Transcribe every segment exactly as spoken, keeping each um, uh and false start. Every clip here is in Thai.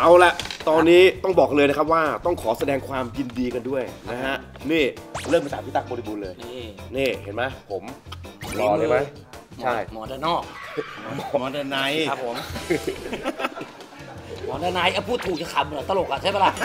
เอาละตอนนี้ต้องบอกเลยนะครับว่าต้องขอแสดงความยินดีกันด้วยนะฮะนี่เริ่มมาจากพี่ตั๊กบริบูรณ์เลยนี่นี่เห็นไหมผมรอเลยไหมใช่หมอเดนอกหมอเดนไนครับผมหมอเดนไนเอาพูดถูกจะขำเหรอตลกอ่ะใช่ปะล่ะ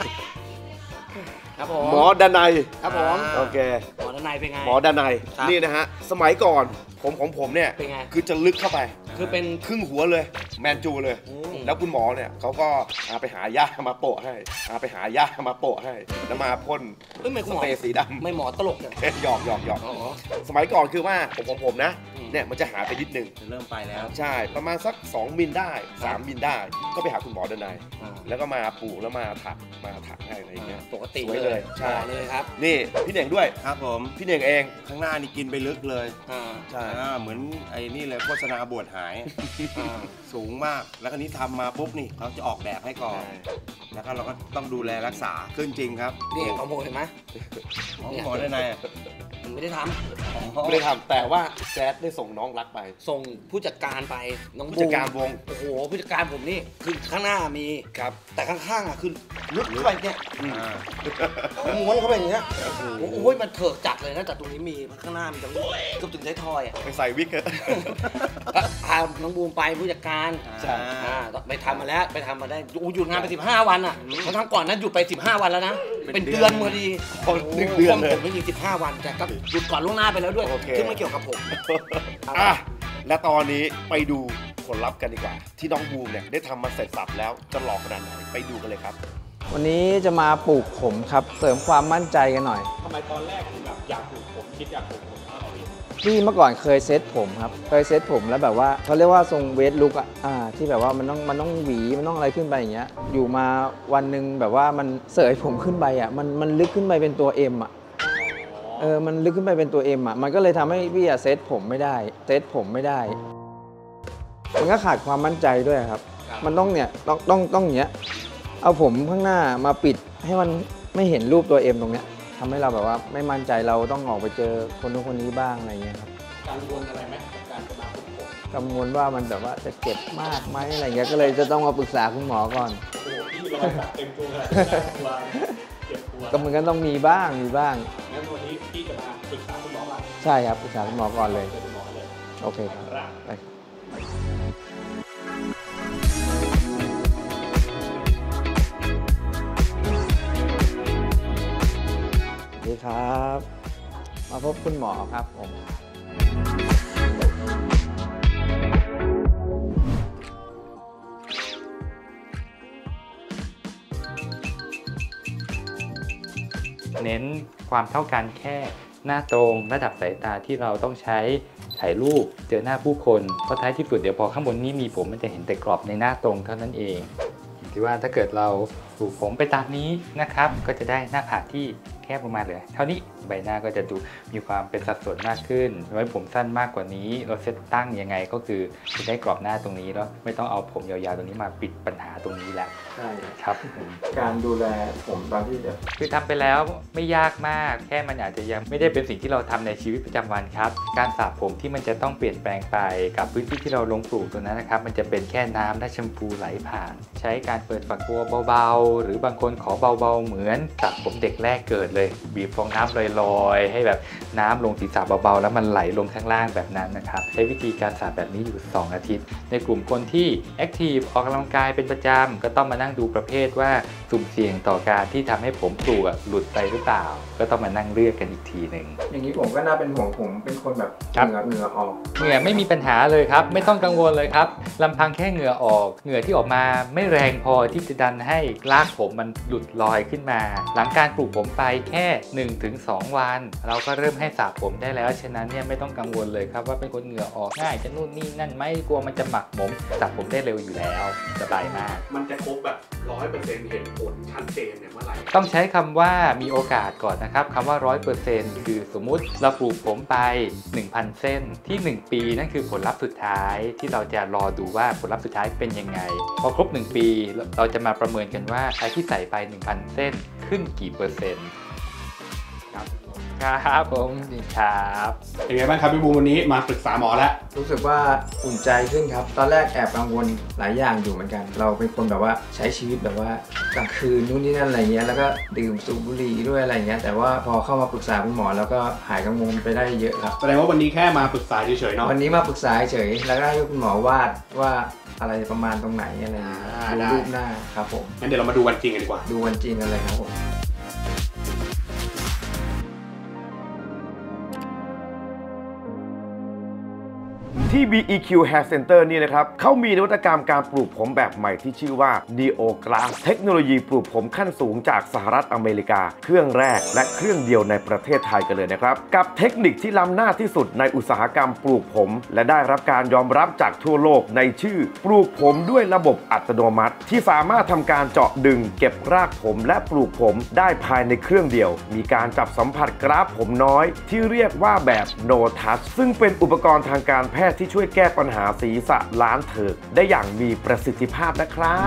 ครับผมหมอดนัยครับผมโอเคหมอดนัยเป็นไงหมอดนัยนี่นะฮะสมัยก่อนผมของผมเนี่ยคือจะลึกเข้าไปคือเป็นครึ่งหัวเลยแมนจูเลยแล้วคุณหมอเนี่ยเขาก็ไปหาหญ้ามาโปะให้ไปหาหญ้ามาโปะให้แล้วมาพ่นสเปรย์สีดำไม่หมอตลกเนี่ยหยอกหยอกหยอกสมัยก่อนคือว่าผมของผมนะเนี่ยมันจะหาไปนิดนึงเริ่มไปแล้วใช่ประมาณสักสองมิลได้สามมิลได้ก็ไปหาคุณหมอดนัยแล้วก็มาปลูกแล้วมาถักมาถักให้อะไรอย่างเงี้ยปกติเลยใช่เลยครับนี่พี่เน่งด้วยครับผมพี่เน่งเองข้างหน้านี่กินไปลึกเลยใช่เหมือนไอ้นี่เลยโฆษณาบวชหายสูงมากแล้วก็นี้ทำมาปุ๊บนี่เขาจะออกแบบให้ก่อนแล้วก็เราก็ต้องดูแลรักษาขึ้นจริงครับนี่ของผมเห็นไหมหมอได้ไงไม่ได้ทำไม่ได้ทำแต่ว่าแจ๊ดได้ส่งน้องรักไปส่งผู้จัดการไปน้องผู้จัดการวงโอ้โหผู้จัดการผมนี่คือข้างหน้ามีครับแต่ข้างๆอ่ะคือลึกเข้าไปเนี่ยม้วนเข้าไปอย่างเงี้ยโอ้ยมันเถิกจัดเลยนะแต่ตรงนี้มีข้างหน้ามันจะเกือบถึงท้ายทอยอ่ะไปใส่วิกเถอะพาน้องบูมไปผู้จัดการไปทำมาแล้วไปทำมาได้หยุดงานไปสิบห้าวันอ่ะเพราะทั้งก่อนนั้นหยุดไปสิบห้าวันแล้วนะเป็นเดือนพอดีหนึ่งเดือนเลยผมไม่มีสิบห้าวันแต่ก็หยุดก่อนล่วงหน้าไปแล้วด้วยซึ่งไม่เกี่ยวกับผมอ่ะและตอนนี้ไปดูผลลัพธ์กันดีกว่าที่น้องบูมเนี่ยได้ทำมาเสร็จสับแล้วจะหล่อขนาดไหนไปดูกันเลยครับวันนี้จะมาปลูกผมครับเสริมความมั่นใจกันหน่อยทำไมตอนแรกถึงแบบอยากปลูกผมคิดอยากปลูกผมเอาเองที่เมื่อก่อนเคยเซตผมครับเคยเซตผมแล้วแบบว่าเขาเรียกว่าทรงเวทลุกอ่ะอ่าที่แบบว่ามันต้องมันต้องหวีมันต้องอะไรขึ้นไปอย่างเงี้ยอยู่มาวันหนึ่งแบบว่ามันเสยผมขึ้นไปอ่ะมันมันลึกขึ้นไปเป็นตัว M อ่ะเออมันลึกขึ้นไปเป็นตัว M อ่ะมันก็เลยทำให้พี่อะเซตผมไม่ได้เซตผมไม่ได้มันก็ขาดความมั่นใจด้วยครับมันต้องเนี่ยต้องต้องต้องอย่างเงี้ยเอาผมข้างหน้ามาปิดให้มันไม่เห็นรูปตัว M ตรงเนี้ยทำให้เราแบบว่าไม่มั่นใจเราต้องออกไปเจอคนนู้นคนนี้บ้างอะไรเงี้ยครับกังวลอะไรไหมกับการจะมาปลูกผมกังวลว่ามันแบบว่าจะเจ็บมากไหมอะไรเงี้ยก็เลยจะต้องมาปรึกษาคุณหมอก่อนโอ้โหพี่รอยสักเต็มตัวเลยก็เหมือนกันต้องมีบ้างมีบ้างงั้นวันนี้พี่จะมาปรึกษาคุณหมอก่อนใช่ครับปรึกษาคุณหมอก่อนเลยโอเคครับไปสวัสดีครับมาพบคุณหมอครับผมเน้นความเท่ากันแค่หน้าตรงระดับสายตาที่เราต้องใช้ถ่ายรูปเจอหน้าผู้คนเพราะท้ายที่สุดเดี๋ยวพอข้างบนนี้มีผมมันจะเห็นแต่กรอบในหน้าตรงเท่านั้นเองคิดว่าถ้าเกิดเราปลูกผมไปตามนี้นะครับก็จะได้หน้าผากที่แคบลงมาเลยเท่านี้ใบหน้าก็จะดูมีความเป็นสัดส่วนมากขึ้นไว้ผมสั้นมากกว่านี้เราเซตตั้งยังไงก็คือจะได้กรอบหน้าตรงนี้แล้วไม่ต้องเอาผมยาวๆตรงนี้มาปิดปัญหาตรงนี้แหละใช่ครับการดูแลผมตอนที่เดี๋ยวคือทำไปแล้วไม่ยากมากแค่มันอาจจะยังไม่ได้เป็นสิ่งที่เราทำในชีวิตประจำวันครับการสระผมที่มันจะต้องเปลี่ยนแปลงไปกับพื้นที่ที่เราลงปลูกตรงนั้นนะครับมันจะเป็นแค่น้ำและแชมพูไหลผ่านใช้การเปิดฝักบัวเบาๆหรือบางคนขอเบาๆเหมือนสระผมเด็กแรกเกิดเลยบีบฟองน้ำลอยๆให้แบบน้ำลงศีรษะเบาๆแล้วมันไหลลงข้างล่างแบบนั้นนะครับใช้วิธีการสระแบบนี้อยู่สองอาทิตย์ในกลุ่มคนที่แอคทีฟออกกำลังกายเป็นประจำก็ต้องมานั่งดูประเภทว่าสุ่มเสี่ยงต่อการที่ทำให้ผมปลูกหลุดไปหรือเปล่าก็ต้องมานั่งเลือกกันอีกทีหนึ่งอย่างนี้ผมก็น่าเป็นห่วงผมเป็นคนแบบเหงื่อเหงื่อออกเหงื่อไม่มีปัญหาเลยครับไม่ต้องกังวลเลยครับลำพังแค่เหงื่อออกเหงื่อที่ออกมาไม่แรงพอที่จะดันให้รากผมมันหลุดลอยขึ้นมาหลังการปลูกผมไปแค่ หนึ่งถึงสอง วันเราก็เริ่มให้สระผมได้แล้วฉะนั้นเนี่ยไม่ต้องกังวลเลยครับว่าเป็นคนเหงื่อออกง่ายจะนู่นนี่นั่นไม่กลัวมันจะหมักหมมสระผมได้เร็วอยู่แล้วสบายมากมันจะครบแบบร้อยเปอร์เซ็นต์เห็นผลชัดเจนเนี่ยเมื่อไหร่ต้องใช้คำว่ามีโอกาสก่อนนะครับคำว่า ร้อยเปอร์เซ็นต์ คือสมมุติเราปลูกผมไป หนึ่งพัน เส้นที่หนึ่งปีนั่นคือผลลัพธ์สุดท้ายที่เราจะรอดูว่าผลลัพธ์สุดท้ายเป็นยังไงพอครบหนึ่งปีเราจะมาประเมินกันว่าไอ้ที่ใส่ไป หนึ่งพัน เส้นขึ้นกี่เปอร์เซ็นต์ครับแค่ครับผมดีครับเป็นไงบ้างครับพี่บูมวันนี้มาปรึกษาหมอแล้วรู้สึกว่าอุ่นใจขึ้นครับ ตอนแรกแอบกังวลหลายอย่างอยู่เหมือนกัน เราเป็นคนแบบว่าใช้ชีวิตแบบว่ากลางคืนนู่นนี่นั่นอะไรเงี้ยแล้วก็ดื่มสูบบุหรี่ด้วยอะไรเงี้ยแต่ว่าพอเข้ามาปรึกษาคุณหมอแล้วก็หายกังวลไปได้เยอะครับแสดงว่าวันนี้แค่มาปรึกษาเฉยๆเนาะวันนี้มาปรึกษาเฉยแล้วก็ให้คุณหมอวาดว่าอะไรประมาณตรงไหนอะไรเงี้ยอ่าดูได้รูปหน้าครับผมงั้นเดี๋ยวเรามาดูวันจริงกันดีกว่าดูวันจริงกันเลยครับผมที่ บี อี คิว Hair Center นี่นะครับเขามีนวัตกรรมการปลูกผมแบบใหม่ที่ชื่อว่า Neo Grass เทคโนโลยีปลูกผมขั้นสูงจากสหรัฐอเมริกา เครื่องแรกและเครื่องเดียวในประเทศไทยกันเลยนะครับกับเทคนิคที่ล้ำหน้าที่สุดในอุตสาหกรรมปลูกผมและได้รับการยอมรับจากทั่วโลกในชื่อปลูกผมด้วยระบบอัตโนมัติที่สามารถทำการเจาะดึงเก็บรากผมและปลูกผมได้ภายในเครื่องเดียวมีการจับสัมผัสกราฟผมน้อยที่เรียกว่าแบบ No Touch ซึ่งเป็นอุปกรณ์ทางการแพทย์ที่ช่วยแก้ปัญหาศีรษะล้านเถิกได้อย่างมีประสิทธิภาพนะครับ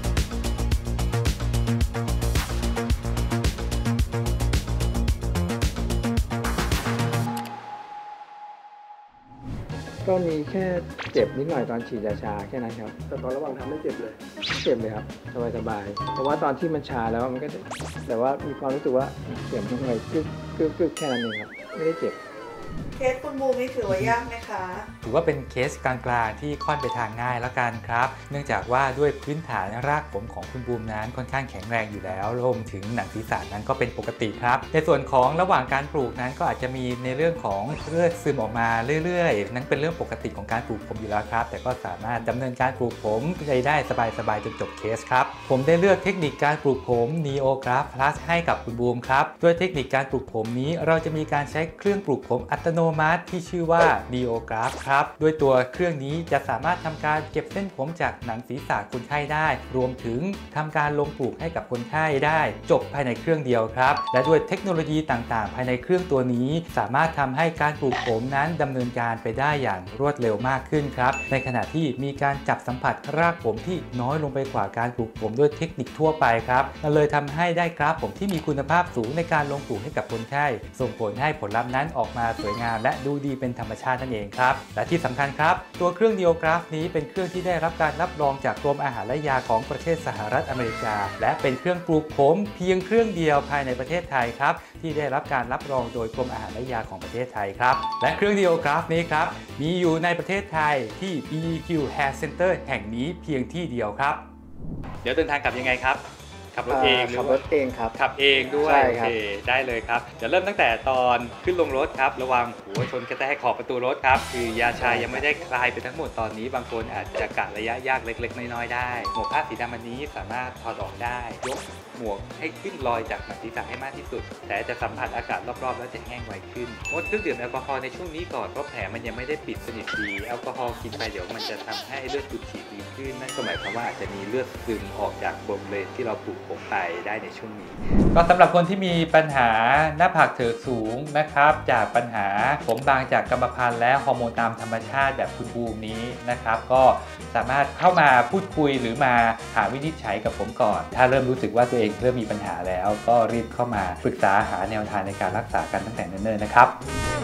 ก็มีแค่เจ็บนิดหน่อยตอนฉีดยาชาแค่นั้นครับแต่ตอนระหว่างทำไม่เจ็บเลยไม่เจ็บเลยครับสบายๆเพราะว่าตอนที่มันชาแล้วมันก็จะแต่ว่ามีความรู้สึกว่าเสียงมันหน่อยกึกกึกกึกแค่นั้นเองครับไม่ได้เจ็บเคสคุณบูมนี่ถือว่ายากไหมคะถือว่าเป็นเคสกลางๆที่ค่อนไปทางง่ายแล้วกันครับเนื่องจากว่าด้วยพื้นฐานรากผมของคุณบูมนั้นค่อนข้างแข็งแรงอยู่แล้วรวมถึงหนังศีรษะนั้นก็เป็นปกติครับในส่วนของระหว่างการปลูกนั้นก็อาจจะมีในเรื่องของเลือดซึมออกมาเรื่อยๆนั้นเป็นเรื่องปกติของการปลูกผมอยู่แล้วครับแต่ก็สามารถดำเนินการปลูกผมได้สบายๆจนจบเคสครับผมได้เลือกเทคนิคการปลูกผม Neo Grass Plus ให้กับคุณบูมครับด้วยเทคนิคการปลูกผมนี้เราจะมีการใช้เครื่องปลูกผมอัตโนมัติที่ชื่อว่า Neo Grass ครับด้วยตัวเครื่องนี้จะสามารถทำการเก็บเส้นผมจากหนังศีรษะคนไข้ได้รวมถึงทำการลงปลูกให้กับคนไข้ได้จบภายในเครื่องเดียวครับและด้วยเทคโนโลยีต่างๆภายในเครื่องตัวนี้สามารถทำให้การปลูกผมนั้นดำเนินการไปได้อย่างรวดเร็วมากขึ้นครับในขณะที่มีการจับสัมผัสรากผมที่น้อยลงไปกว่าการปลูกผมด้วยเทคนิคทั่วไปครับมันเลยทำให้ได้กราฟผมที่มีคุณภาพสูงในการลงปลูกให้กับคนไข้ส่งผลให้ผลลัพธ์นั้นออกมาสวยงามและดูดีเป็นธรรมชาตินั่นเองครับและที่สำคัญครับตัวเครื่อง Neo Grass นี้เป็นเครื่องที่ได้รับการรับรองจากกรมอาหารและยาของประเทศสหรัฐอเมริกาและเป็นเครื่องปลูกผมเพียงเครื่องเดียวภายในประเทศไทยครับที่ได้รับการรับรองโดยกรมอาหารและยาของประเทศไทยครับและเครื่อง Neo Grass นี้ครับมีอยู่ในประเทศไทยที่ บี อี คิว Hair Center แห่งนี้เพียงที่เดียวครับเดี๋ยวเดินทางกลับยังไงครับขับรถเองหรือขับรถเองครับขับเองด้วยใช่โอครัเคบได้เลยครับจะเริ่มตั้งแต่ตอนขึ้นลงรถครับระวังหัวชนกระแทกขอบประตูรถครับคือยาชายังไม่ได้คลายไปทั้งหมดตอนนี้บางคนอาจจะกะระยะยากเล็กๆน้อยๆได้หมวกผ้าสีดำอันนี้สามารถถอดออกได้ยกหมวกให้ขึ้นลอยจากหนังศีรษะให้มากที่สุดแต่จะสัมผัสอากาศรอบๆแล้วจะแห้งไวขึ้นงดเครื่องดื่มแอลกอฮอล์ในช่วงนี้ก่อนเพราะแผลมันยังไม่ได้ปิดสนิทดีแอลกอฮอล์กินไปเดี๋ยวมันจะทำให้เลือดสูบฉีดดีขึ้นนั่นก็หมายความว่าอาจจะมีเลือดซึมออกจากบริเวณที่เราปลูกผมไปได้ในช่วงนี้ก็สำหรับคนที่มีปัญหาหน้าผากเถิกสูงนะครับจากปัญหาผมบางจากกรรมพันธุ์และฮอร์โมนตามธรรมชาติแบบคุณบูมนี้นะครับก็สามารถเข้ามาพูดคุยหรือมาหาวินิจฉัยกับผมก่อนถ้าเริ่มรู้สึกว่าตัวเองเริ่มมีปัญหาแล้วก็รีบเข้ามาปรึกษาหาแนวทางในการรักษากันตั้งแต่เนิ่นๆนะครับ